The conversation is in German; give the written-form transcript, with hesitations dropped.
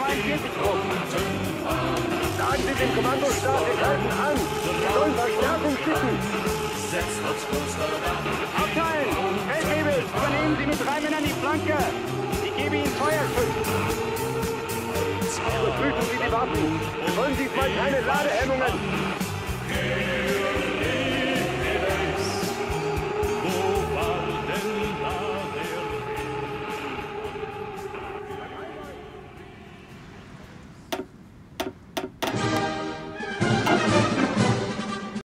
42 Sagen Sie dem Kommandostab, wir greifen an. Wir sollen Verstärkung schicken. Aufteilen! Feldwebel, übernehmen Sie mit 3 Männern die Flanke. Ich gebe Ihnen Feuerschutz. Überprüfen Sie die Waffen. Wollen Sie mal keine Ladehemmungen.